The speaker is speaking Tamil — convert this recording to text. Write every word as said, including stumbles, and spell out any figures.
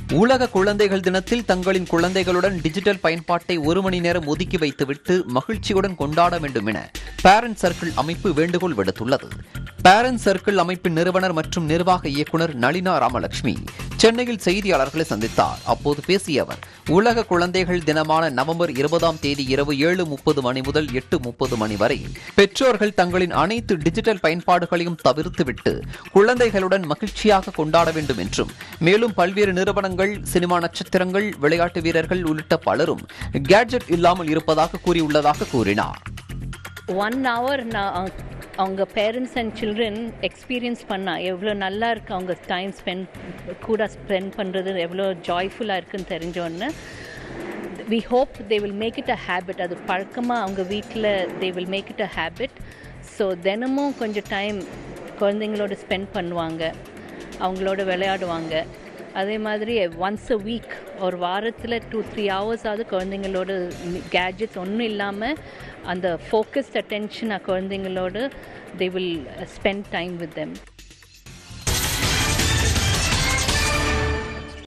உலக குழந்தைகள் தினத்தில் தங்களின் குழந்தைகளுடன் டிஜிட்டல் பயன்பாட்டை ஒரு மணி நேரம் ஒதுக்கி வைத்துவிட்டு மகிழ்ச்சியுடன் கொண்டாட வேண்டும் என பேரண்ட் சர்க்கிள் அமைப்பு வேண்டுகோள் விடுத்துள்ளது. பேரண்ட் சர்க்கிள் அமைப்பின் நிறுவனர் மற்றும் நிர்வாக இயக்குநர் நளினா ராமலட்சுமி சென்னையில் செய்தியாளர்களை சந்தித்தார். அப்போது பேசிய அவர், உலக குழந்தைகள் தினமான நவம்பர் இருபதாம் தேதி இரவு ஏழு முப்பது மணி முதல் எட்டு முப்பது மணி வரை பெற்றோர்கள் தங்களின் அனைத்து டிஜிட்டல் பயன்பாடுகளையும் தவிர்த்துவிட்டு குழந்தைகளுடன் மகிழ்ச்சியாக கொண்டாட வேண்டும் என்றும், மேலும் பல்வேறு நிறுவனங்கள், சினிமா நட்சத்திரங்கள், விளையாட்டு வீரர்கள் உள்ளிட்ட பலரும் கேட்ஜெட் இல்லாமல் இருப்பதாக கூறியுள்ளதாக கூறினார். ஒன் ஹவர் அவங்க பேரண்ட்ஸ் அண்ட் சில்ட்ரன் எக்ஸ்பீரியன்ஸ் பண்ணால் எவ்வளோ நல்லா இருக்குது, அவங்க டைம் ஸ்பெண்ட் கூட ஸ்பெண்ட் பண்ணுறது எவ்வளோ ஜாய்ஃபுல்லாக இருக்குன்னு தெரிஞ்சோன்னு we hope they will make it a habit. அது பழக்கமாக அவங்க வீட்டில் they will make it a habit. So தினமும் கொஞ்சம் டைம் குழந்தைங்களோட ஸ்பெண்ட் பண்ணுவாங்க, அவங்களோட விளையாடுவாங்க. அதே மாதிரி ஒன்ஸ் அ வீக் ஒரு வாரத்தில் டூ த்ரீ ஹவர்ஸாவது குழந்தைங்களோட கேட்ஜெட்ஸ் ஒன்றும் இல்லாமல் அந்த ஃபோக்கஸ்ட் அட்டென்ஷன் குழந்தைங்களோட they will spend time with them.